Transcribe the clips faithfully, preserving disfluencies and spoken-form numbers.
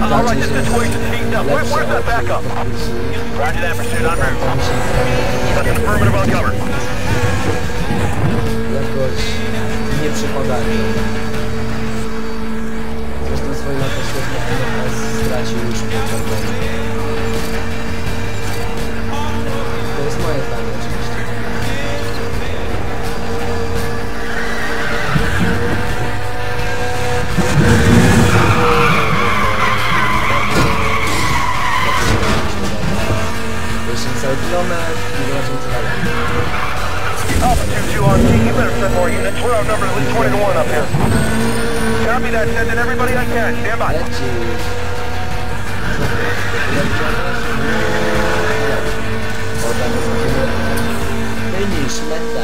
Alright, this situation's heating up. Where, where's that backup? Roger that, pursuit en route. That's affirmative on cover. Jakoś nie przypadają. Zresztą swoje lata świetnie N S stracił już po czerwonym. To jest moje zdanie oczywiście. Jeszcze cały kilometr i zobaczymy co dalej. Alpha two two on T, you better send more units. We're outnumbered at least twenty to one up here. Copy that, sending everybody I can. Stand by. Leci. Potem będziemy finish, meta.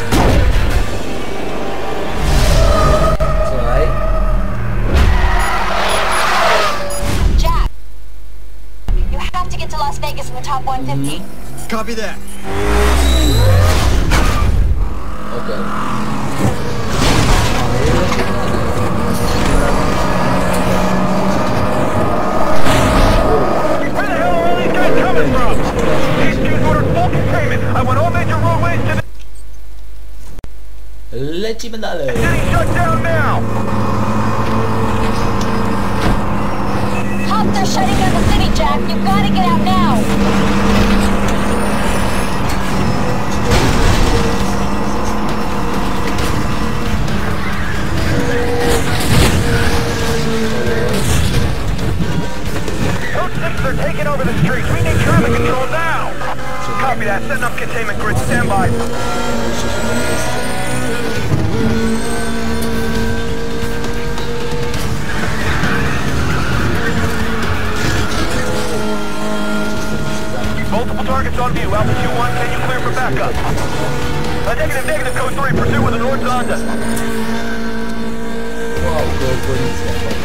Słuchaj. Jack, you have to get to Las Vegas in the top one fifty. Copy that. Okej. Where the hell are all these guys coming from? These dudes ordered full containment. I want all major roadways to the Lecimy dalej. city shut down now. Cops are shutting down the city, Jack. You've got to get out now. Code six, they're taking over the streets. We need traffic control now. Copy that. Setting up containment grid. Stand by. Multiple targets on view. Alpha two one, can you clear for backup? Uh, negative, negative, code three. Pursue with the North Honda. Wow, to policja.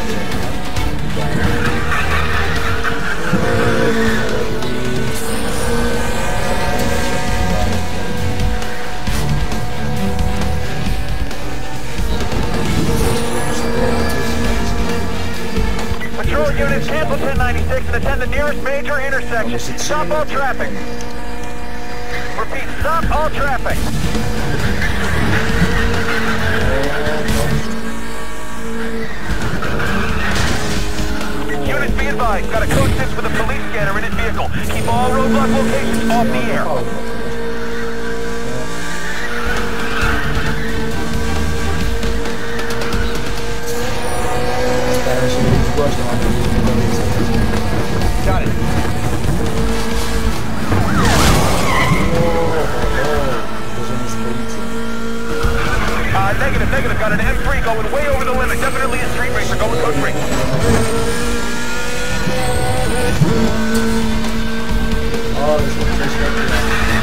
Patrol units, cancel ten ninety-six and attend the nearest major intersection. Stop all traffic. Repeat, stop all traffic. Units be advised, got a code six with a police scanner in his vehicle. Keep all roadblock locations off the air. Staram się być głośno, mam nadzieję, że nie będzie słychać. Got it. Uderzenie z policji. Uh, negative, negative, got an M three going way over the limit. Definitely a street racer, going code three. O, już mam coś takiego.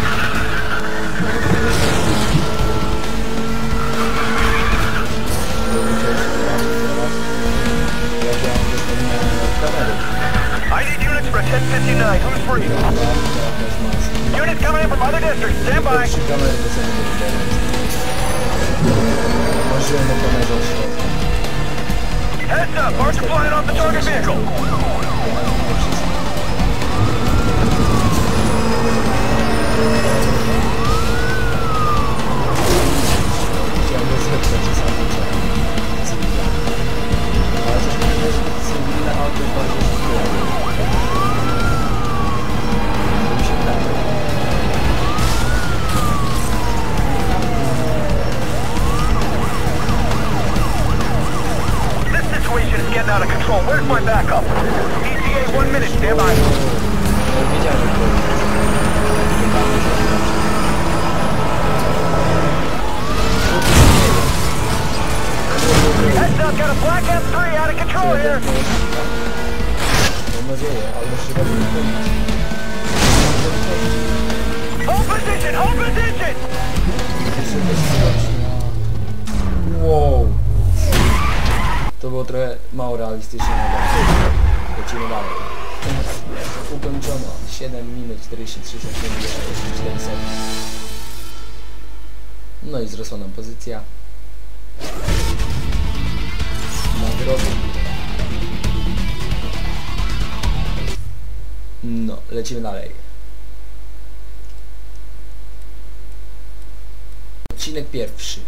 I need units for ten fifty-nine. Who's free? Units coming in from other districts. Stand by. Heads up, March flying off the target vehicle. Getting out of control. Where's my backup? E T A, one minute. Stand by. Heads up, got a black M three out of control here. Hold position, hold position. Wow. To było trochę mało realistyczne. Lecimy dalej. Ukończono. siedem minut czterdzieści trzy sekundy, cztery sekund. No i wzrosła nam pozycja. Nagrody. No, lecimy dalej. Odcinek pierwszy.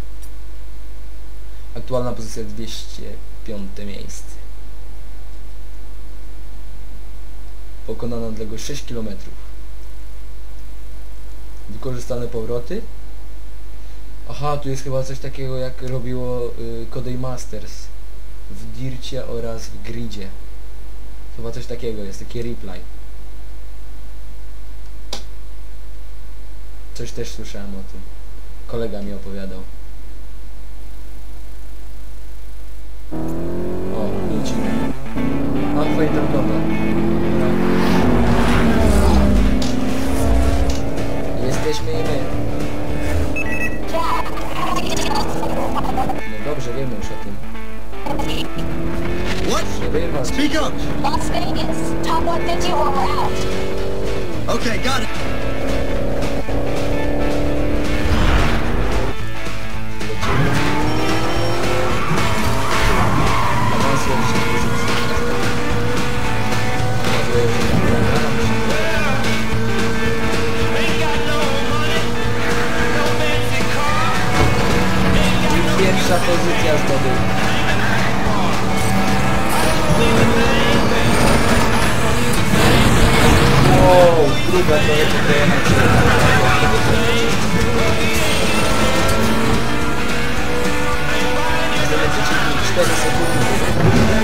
Aktualna pozycja dwieście piąte miejsce. Pokonana odległość sześć kilometrów. Wykorzystane powroty. Aha, tu jest chyba coś takiego jak robiło y, Codemasters w Dircie oraz w Gridzie. Chyba coś takiego jest, takie replay. Coś też słyszałem o tym. Kolega mi opowiadał. O, lecimy. A, fajnie to wygląda. Jesteśmy i my. No dobrze, wiemy już o tym. What? Przerywa. Speak up! Las Vegas, top one fifty or we're out. Okay, got it. Pierwsza pozycja zdobyta. Wow, druga to jest cztery sekundy.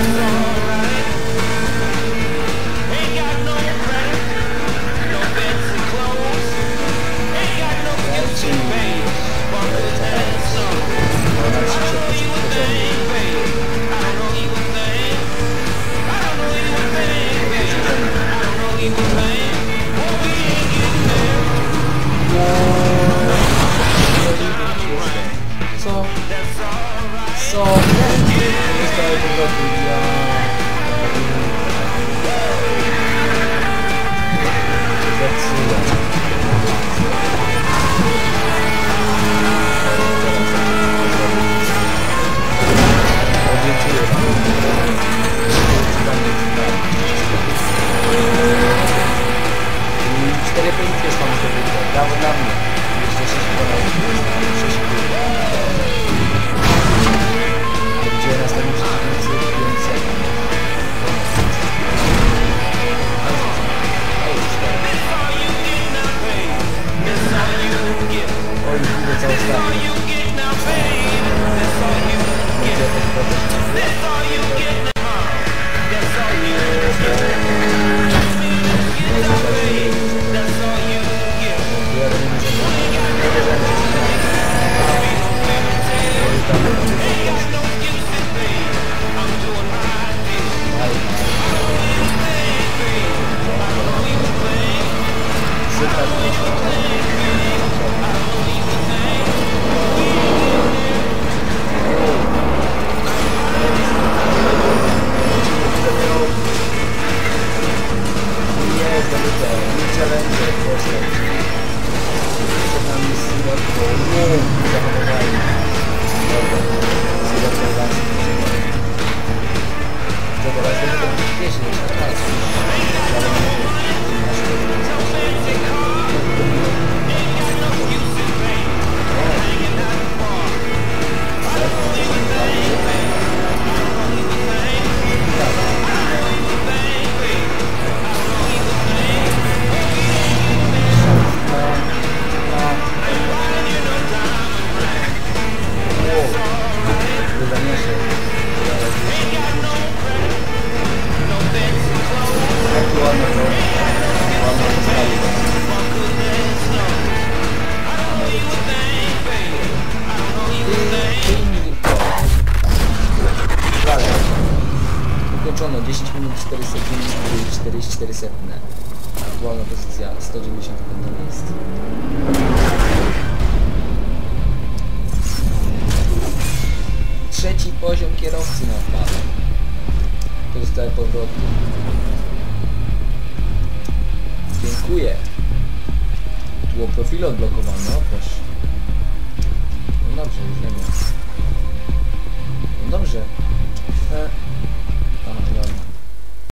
Co? Co? Zostały powroty. Ja... Zepsułem. Cztery pozycje jest tam zdobyte. Brawo dla mnie. Jeszcze sześć sześć gdzie następny przeciwnicy pięć sekund. Oj, widzę co ostatnio. Będzie jakoś proces. Ukończono dziesięć minut cztery sekundy i czterdzieści cztery setne. Aktualna pozycja sto dziewięćdziesiąte piąte miejsce. Trzeci poziom kierowcy na wpadł. Pozostałe powroty. Dziękuję. Tu było profile odblokowane, o proszę. No dobrze, już nie wiem. No dobrze. E